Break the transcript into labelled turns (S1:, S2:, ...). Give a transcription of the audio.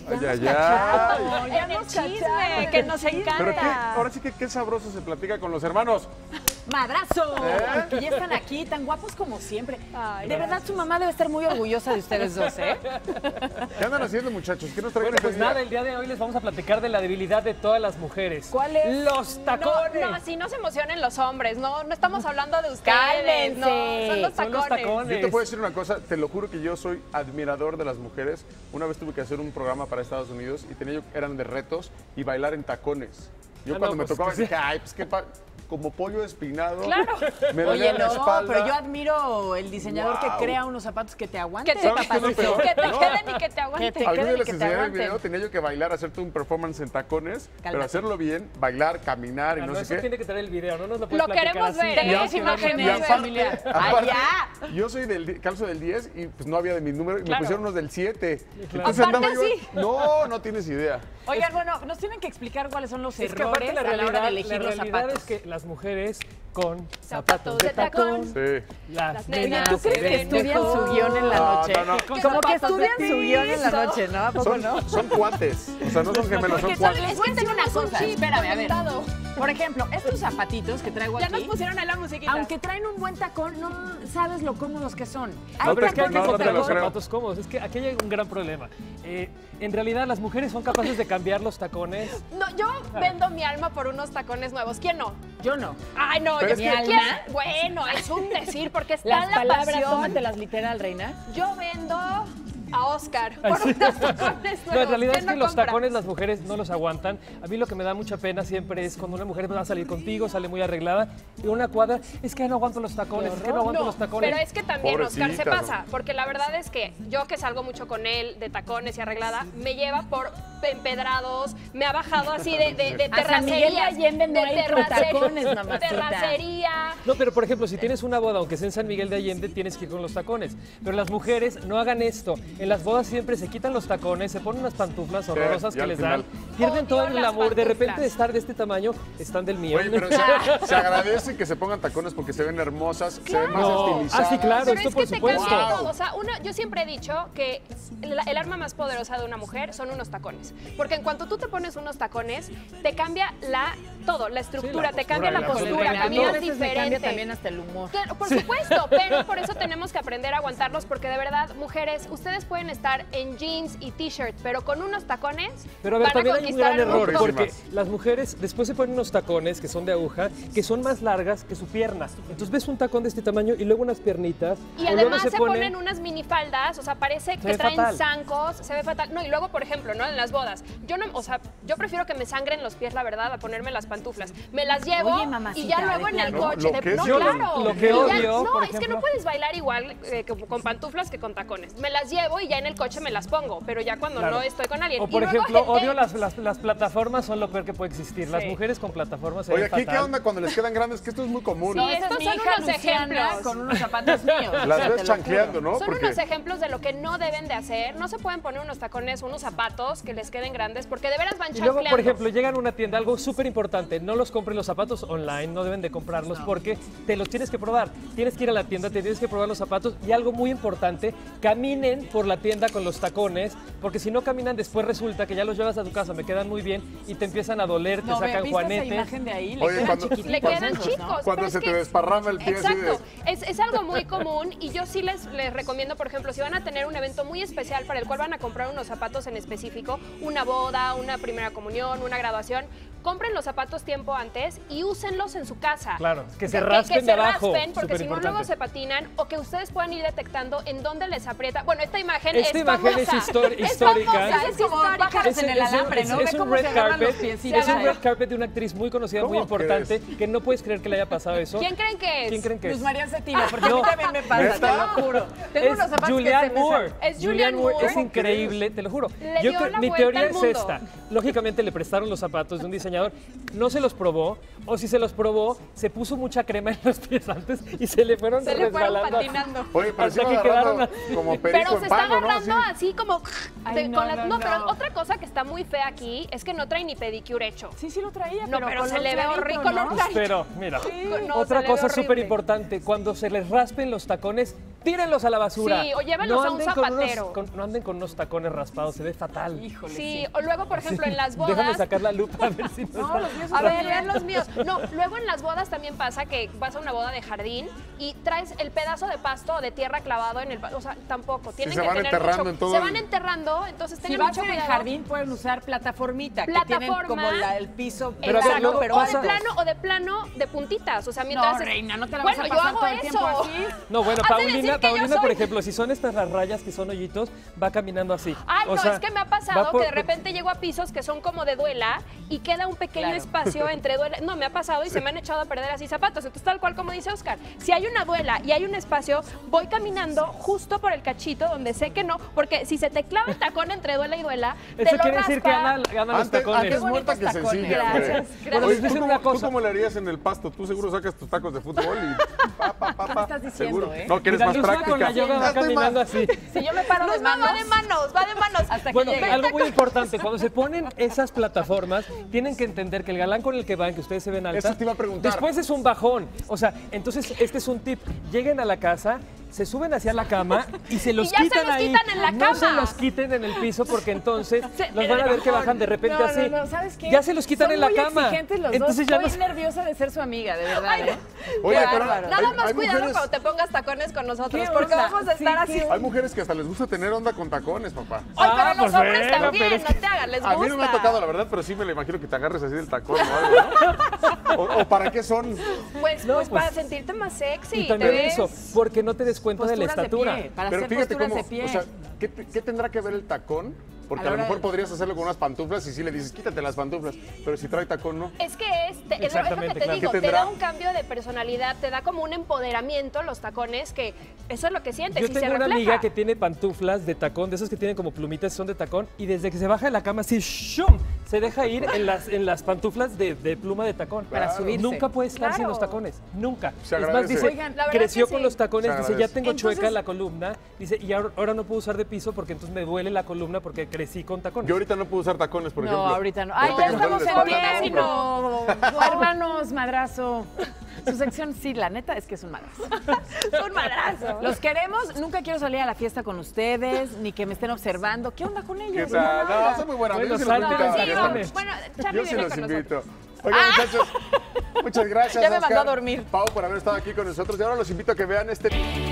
S1: Ay, ay, ay.
S2: Ya nos chisme, que nos encanta.
S1: Pero ahora sí que qué sabroso se platica con los hermanos.
S2: ¡Madrazo! Que ya están aquí, tan guapos como siempre.
S3: Ay,
S2: de verdad, su mamá debe estar muy orgullosa de ustedes dos, ¿eh?
S1: ¿Qué andan haciendo, muchachos? ¿Qué nos traen
S4: Bueno, pues
S1: este día?
S4: nada, el día de hoy les vamos a platicar de la debilidad de todas las mujeres.
S2: ¿Cuál es?
S4: Los tacones.
S3: No, así no se emocionen los hombres, no estamos hablando de ustedes.
S2: Cálmense.
S3: No, son los
S4: Son los
S3: tacones.
S4: tacones.
S1: Yo te puedo decir una cosa, te lo juro que yo soy admirador de las mujeres. Una vez tuve que hacer un programa para Estados Unidos y eran de retos y bailar en tacones. Yo
S4: Ah,
S1: cuando
S4: no,
S1: me
S4: pues,
S1: tocaba
S4: sí.
S1: dije, ay, pues qué como pollo espinado.
S3: Claro.
S1: Me dolía
S2: Oye,
S1: la
S2: no,
S1: espalda.
S2: pero yo admiro el diseñador
S1: Wow.
S2: que crea unos zapatos que te aguanten,
S3: Que te,
S1: ¿Sabes qué es lo
S2: papacito.
S1: peor?
S3: que te
S1: No.
S3: queden y que te aguanten.
S2: Que te-
S1: Algún día
S2: queden
S1: les
S2: que te
S1: enseñé el
S2: aguanten.
S1: video, tenía yo que bailar, hacerte un performance en tacones, pero
S2: Cálmate.
S1: hacerlo bien, bailar, caminar y
S4: Ah,
S1: no
S4: no,
S1: sé
S4: eso
S1: qué.
S4: tiene que traer el video, no nos lo puedes
S3: Lo
S4: platicar
S3: queremos
S4: así.
S3: ver, ¿eh?
S2: Tenemos
S3: Y
S2: imágenes
S3: aparte-
S2: familiares. ¡Ay, ya!
S1: Yo soy calzo del 10 y pues no había de mi número y
S3: Claro.
S1: me pusieron unos del 7.
S4: claro.
S1: Entonces andaba
S3: Aparte,
S1: yo.
S3: sí.
S1: No tienes idea.
S2: Oigan, bueno, nos tienen que explicar cuáles son los
S4: Es que aparte
S2: errores a la hora de elegir los
S4: realidad
S2: zapatos.
S4: es que las mujeres con
S3: Zapatos de tacón.
S1: Sí.
S4: las
S3: Oye,
S4: nenas
S2: ¿tú crees
S4: se
S2: que
S4: ven
S2: estudian
S4: mejor.
S2: su guión en la
S1: No,
S2: noche?
S1: no, no.
S2: Como que
S3: zapatos
S2: estudian
S3: de
S2: su guión en la
S3: piso.
S2: noche, ¿no? ¿A poco no?
S1: Son cuates. O sea, no son gemelos, son
S2: Porque
S1: cuates.
S2: les voy a decir una
S3: tenemos un
S2: cosa.
S3: chip
S2: Espérame, a ver.
S3: conectado.
S2: Por ejemplo, estos zapatitos que traigo
S3: Ya
S2: aquí,
S3: nos pusieron a la musiquita.
S2: aunque traen un buen tacón, no sabes lo cómodos que son.
S4: No, pero es que hay
S1: no,
S4: que
S1: no te
S4: comprar
S1: lo
S4: los
S1: creo.
S4: zapatos cómodos. Es que aquí hay un gran problema. En realidad, las mujeres son capaces de cambiar los tacones.
S3: No, yo vendo mi alma por unos tacones nuevos. ¿Quién no?
S2: Yo no.
S3: Ay, no,
S1: Pero
S3: yo
S1: es
S2: que-
S3: ¿quién? Bueno, es un decir, porque está
S2: Las
S3: la
S2: palabras,
S3: pasión.
S2: tómatelas literal, reina.
S3: Yo vendo a Oscar
S4: Ay,
S3: por
S4: sí.
S3: unos tacones nuevos.
S4: No, en realidad es
S3: ¿Quién
S4: que
S3: no
S4: los
S3: compra?
S4: tacones las mujeres no los aguantan. A mí lo que me da mucha pena siempre es cuando una mujer va a salir contigo, sale muy arreglada, y una cuadra, es que no aguanto los tacones, es que no aguanto
S3: No,
S4: los tacones.
S3: pero es que también, Oscar, se
S1: Pobrecitas,
S3: pasa, porque la verdad es que yo que salgo mucho con él de tacones y arreglada, me lleva por empedrados, me ha bajado así de
S2: A San Miguel de
S3: terracerías,
S2: Allende no hay tacones, mamacita.
S3: terracería.
S4: No, pero por ejemplo, si tienes una boda, aunque sea en San Miguel de Allende, tienes que ir con los tacones. Pero las mujeres no hagan esto. En las bodas siempre se quitan los tacones, se ponen unas pantuflas horrorosas
S1: ya
S4: que
S1: al
S4: les dan,
S1: final.
S4: pierden todo el
S3: Odio las
S4: glamour. De repente
S3: pantuflas.
S4: de estar de este tamaño, están del mío.
S1: Oye, pero se agradece que se pongan tacones porque se ven hermosas, se ven más
S4: No.
S1: estilizadas.
S4: Ah, sí, claro.
S3: Pero
S4: esto
S3: es
S4: por
S3: que te
S4: supuesto.
S3: cambia
S1: Wow.
S3: todo. O sea, yo siempre he dicho que el arma más poderosa de una mujer son unos tacones. Porque en cuanto tú te pones unos tacones, te cambia todo, la estructura,
S4: Sí, la
S3: te cambia la
S4: postura,
S3: postura,
S4: la
S3: caminas
S2: a veces me cambia
S3: diferente.
S2: también hasta el humor.
S3: Claro, por supuesto, pero por eso tenemos que aprender a aguantarlos, porque de verdad, mujeres, ustedes pueden estar en jeans y t-shirt, pero con unos tacones
S4: Pero a ver,
S3: van a
S4: también hay un
S3: conquistar
S4: gran
S3: el mundo.
S4: error, porque
S1: Guapísimas.
S4: las mujeres después se ponen unos tacones que son de aguja, que son más largas que su pierna. Entonces ves un tacón de este tamaño y luego unas piernitas.
S3: Y
S4: o luego
S3: además se
S4: ponen-
S3: ponen unas minifaldas, o sea, parece que
S4: ve
S3: traen
S4: fatal.
S3: zancos, se ve fatal. No, y luego, por ejemplo, ¿no? En las bodas, yo no, o sea, yo prefiero que me sangren los pies, la verdad, a ponerme las pantuflas. Me las llevo
S2: Oye, mamacita,
S3: y ya luego
S2: de
S3: en el
S1: plano.
S3: coche.
S1: Lo que es
S3: no,
S1: yo
S3: claro.
S4: lo que
S3: Y ya-
S4: odio,
S3: no,
S4: por
S3: es que
S4: ejemplo-
S3: no puedes bailar igual con pantuflas que con tacones. Me las llevo y ya en el coche me las pongo, pero ya cuando
S4: Claro.
S3: no estoy con alguien.
S4: O
S3: Y
S4: por
S3: luego
S4: ejemplo,
S3: gente-
S4: odio las plataformas, son lo peor que puede existir. Las
S3: Sí.
S4: mujeres con plataformas se
S1: Oye,
S4: ven
S1: aquí, ¿qué
S4: fatal.
S1: onda cuando les quedan grandes? Que esto es muy común.
S3: Sí,
S2: No, esa
S3: estos
S2: es mi
S3: son
S2: hija
S3: unos
S2: Luciana
S3: ejemplos.
S2: con unos zapatos míos.
S1: Las
S2: te
S1: ves
S2: lo
S1: chancleando,
S2: juro.
S1: ¿no?
S3: Son
S1: Porque
S3: unos ejemplos de lo que no deben de hacer. No se pueden poner unos tacones, unos zapatos que les queden grandes, porque de veras van
S4: Y luego, por
S3: chancleando.
S4: ejemplo, llegan a una tienda, algo súper importante, no los compren los zapatos online, no deben de comprarlos porque te los tienes que probar. Tienes que ir a la tienda, te tienes que probar los zapatos y algo muy importante, caminen por la tienda con los tacones, porque si no caminan después resulta que ya los llevas a tu casa, me quedan muy bien y te empiezan a doler, te
S2: No,
S4: sacan
S2: ¿viste esa
S4: juanetes.
S2: imagen de ahí? Le
S1: Oye,
S2: quedan
S1: cuando-
S2: chiquititos
S3: Le quedan
S2: esos,
S3: chicos.
S2: ¿no?
S1: cuando
S3: pero es
S1: se te
S3: que-
S1: desparrama el pie así de...
S3: Exacto, es algo muy común y yo sí les recomiendo, por ejemplo, si van a tener un evento muy especial para el cual van a comprar unos zapatos en específico, una boda, una primera comunión, una graduación, compren los zapatos tiempo antes y úsenlos en su casa.
S4: Claro, que se
S3: Que
S4: raspen de abajo,
S3: raspen, porque si no
S4: superimportante.
S3: luego se patinan, o que ustedes puedan ir detectando en dónde les aprieta. Bueno, esta imagen
S4: Esta
S3: es
S4: imagen es
S3: famosa.
S4: histórica.
S3: famosa,
S2: Es como pájaros en el alambre, ¿no?
S4: Es
S2: Ve
S4: un
S2: cómo
S4: red
S2: se agarran los
S4: carpet,
S2: piecitos.
S4: es un red carpet de una actriz muy conocida, muy
S1: ¿Cómo
S4: importante, que no puedes creer que le haya pasado eso.
S3: ¿Quién creen que es?
S4: ¿Quién creen que
S2: Luz
S4: es?
S2: María Cetina, porque
S4: No.
S2: a mí también me pasa,
S1: ¿Neta?
S2: te lo juro. Tengo
S4: Es
S2: unos zapatos
S4: Julianne
S2: que se me
S4: Moore.
S2: salen.
S3: Es Julianne Moore.
S4: Es increíble, te lo juro.
S3: Le dio la
S4: Mi
S3: vuelta
S4: teoría
S3: al
S4: es
S3: mundo.
S4: esta. Lógicamente le prestaron los zapatos de un diseñador, no se los probó, o si se los probó, se puso mucha crema en los pies antes y se le fueron
S3: Se le fueron
S4: resbalando.
S3: patinando.
S1: Oye, pero
S4: Hasta
S1: se
S4: que
S1: va
S4: quedaron
S1: agarrando como perico
S3: Pero se
S1: en
S3: está
S1: palo, ¿no?
S3: agarrando
S1: Así.
S3: así como...
S2: Ay,
S3: con
S2: no,
S3: pero
S2: no.
S3: otra cosa que está muy fea aquí es que no trae ni pedicure hecho.
S2: Sí, sí lo traía,
S3: No, pero se
S2: color
S3: le ve
S2: clarito,
S3: horrible, color
S2: ¿no?
S3: clarito.
S4: Pero, mira,
S3: No,
S4: otra
S3: se le ve
S4: cosa súper
S3: horrible.
S4: importante, cuando se les raspen los tacones, tírenlos a la basura.
S3: Sí, o llévenlos a un
S4: anden con unos-
S3: zapatero.
S4: no anden con unos tacones raspados, se ve fatal.
S2: Híjole.
S3: Sí, o luego, por ejemplo, en las bodas.
S4: Déjame sacar la lupa a ver si no,
S2: No,
S4: está-
S2: los míos
S3: A
S2: están
S3: ver,
S2: bien.
S3: vean los míos. No, luego en las bodas también pasa que vas a una boda de jardín y traes el pedazo de pasto o de tierra clavado en el... O sea, tampoco. Tienen
S1: se
S3: que
S1: van
S3: tener
S1: enterrando
S3: mucho,
S1: en todo
S3: Se
S1: el-
S3: van enterrando, entonces
S2: Si
S3: tengan
S2: vas
S3: mucho
S2: en el
S3: cuidado.
S2: jardín pueden usar plataformita, que
S3: Plataforma.
S2: tienen como el piso
S4: Pero a ver,
S2: plano,
S4: luego
S2: pero
S3: o de
S2: altos.
S3: plano de puntitas. O sea, mientras...
S2: No, reina, no te la
S3: bueno,
S2: vas a
S3: yo
S2: pasar
S3: hago
S2: todo el tiempo
S3: eso.
S2: así.
S4: No, bueno,
S3: Has de decir que yo
S4: Paulina, por
S3: soy-
S4: ejemplo, si son estas las rayas que son hoyitos, va caminando así.
S3: Ay,
S4: O
S3: no,
S4: sea,
S3: es que me ha
S4: va
S3: pasado
S4: por-
S3: que de repente llego a pisos que son como de duela y queda un pequeño
S2: Claro.
S3: espacio entre duela. No, me ha pasado y se me han echado a perder así zapatos. Entonces, tal cual como dice Oscar, si hay una duela y hay un espacio, voy caminando justo por el cachito donde sé que no, porque si se te clava el tacón entre duela y duela, te
S4: Eso
S3: lo
S4: quiere decir que
S3: raspa.
S4: gana los tacones.
S1: Antes muerta
S2: bonitos
S1: que
S2: tacones.
S1: sencilla, hombre.
S3: Gracias,
S4: gracias.
S1: Oye,
S4: Les voy a decir
S1: ¿tú
S4: una
S1: cómo-
S4: cosa.
S1: ¿tú cómo le harías en el pasto? Tú seguro sacas tus tacos de fútbol y pa.
S2: estás diciendo,
S1: Seguro.
S2: eh?
S1: No, que eres
S4: Mira,
S1: más
S4: Luzma
S1: práctica.
S4: con la yoga va
S1: Ya estoy
S4: caminando
S1: más-
S4: así.
S2: Si yo me paro de
S3: Luzma
S2: manos,
S3: va de manos, va de manos.
S2: hasta que
S4: Bueno,
S2: llegue.
S4: algo muy importante, cuando se ponen esas plataformas, tienen que entender que el galán con el que van, que ustedes se ven altas,
S1: Eso te iba a preguntar.
S4: después es un bajón. O sea, entonces este es un tip. Lleguen a la casa, se suben hacia la cama y se los
S3: Y ya se
S4: quitan
S3: los
S4: ahí.
S3: quitan en la
S4: No se
S3: cama.
S4: los quiten en el piso porque entonces
S2: Se-
S4: los van a ver que
S2: bajón.
S4: bajan de repente
S2: No,
S4: así.
S2: No, ¿sabes qué?
S4: Ya se los quitan
S2: Son
S4: en la
S2: muy
S4: cama.
S2: exigentes los
S4: Entonces
S2: dos.
S4: ya
S2: Estoy
S4: no-
S2: nerviosa de ser su amiga, de verdad,
S3: Ay,
S2: ¿eh?
S1: Oye,
S2: Qué
S1: pero
S2: bárbaro.
S3: Nada
S1: hay
S3: más cuidado
S1: mujeres-
S3: cuando te pongas tacones con nosotros,
S2: ¿Qué
S3: porque
S2: onda?
S3: vamos a estar
S2: Sí,
S3: así.
S2: qué
S1: Hay mujeres que hasta les gusta tener onda con tacones, papá.
S3: Ay, pero
S4: Ah,
S3: los
S4: pues
S3: hombres
S4: bueno,
S3: también,
S4: pero es
S3: no te hagas, les gusta.
S1: A mí no me ha tocado, la verdad, pero sí me lo imagino que te agarres así del tacón o algo, ¿no? o para qué son.
S3: Pues,
S4: No,
S3: pues
S4: pues-
S3: para sentirte más sexy.
S4: Y también
S3: ¿te ves?
S4: eso, porque no te des cuenta de la
S2: Posturas de
S4: estatura.
S2: pie, para
S1: Pero
S2: hacer
S1: fíjate
S2: posturas
S1: cómo,
S2: de pie.
S1: o sea, ¿qué tendrá que ver el tacón? Porque
S2: A
S1: a
S2: la
S1: lo
S2: hora
S1: mejor
S2: de-
S1: podrías hacerlo con unas pantuflas y sí le dices, quítate las pantuflas, pero si trae tacón, no.
S3: Es que es lo que
S4: Exactamente,
S3: te
S4: claro.
S3: digo,
S1: ¿Qué
S3: te
S1: tendrá?
S3: da un cambio de personalidad, te da como un empoderamiento los tacones, que eso es lo que sientes
S4: Yo
S3: y se
S4: tengo una
S3: refleja.
S4: amiga que tiene pantuflas de tacón, de esos que tienen como plumitas, son de tacón, y desde que se baja de la cama así, ¡shum!, se deja ir en las pantuflas de pluma de tacón.
S2: Para subirse.
S4: Nunca puede estar sin
S3: Claro.
S4: los tacones, nunca.
S1: Se
S4: Es más,
S1: agradece.
S4: dice,
S2: Oigan,
S3: la verdad
S4: creció
S3: que
S4: con
S3: sí.
S4: los tacones,
S1: Se
S4: dice, ya
S1: agradece.
S4: tengo chueca
S2: Entonces-
S4: la columna, dice, y ahora no puedo usar de piso porque entonces me duele la columna porque crecí con tacones.
S1: Yo ahorita no puedo usar tacones, por
S2: No,
S1: ejemplo.
S2: ahorita no.
S1: Yo
S2: Ay,
S1: tengo
S2: ya
S1: un
S2: estamos
S1: dolor
S2: en
S1: de espalda,
S2: tiempo.
S1: no,
S2: Hermanos, madrazo. Su sección, sí, la neta es que es un madrazo.
S3: Un madrazo.
S2: Los queremos. Nunca quiero salir a la fiesta con ustedes, ni que me estén observando. ¿Qué onda con ellos?
S1: ¿Qué tal?
S2: nada.
S1: No, son muy buenas.
S4: Bueno,
S1: Yo sí los
S4: salten
S1: invito a
S4: los
S1: la
S3: Sí,
S1: fiesta.
S4: tacones.
S3: bueno, Charlie
S1: Yo sí
S3: viene
S1: los
S3: con
S1: invito.
S3: nosotros.
S1: Oigan, muchachos, muchas gracias,
S2: Ya me
S1: Oscar,
S2: mandó a dormir.
S1: Pau, por haber estado aquí con nosotros. Y ahora los invito a que vean este...